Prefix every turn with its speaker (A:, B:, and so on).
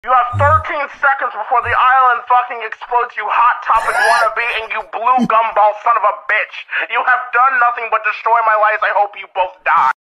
A: You have 13 seconds before the island fucking explodes, you hot topic wannabe, and you blue gumball son of a bitch. You have done nothing but destroy my life. I hope you both die.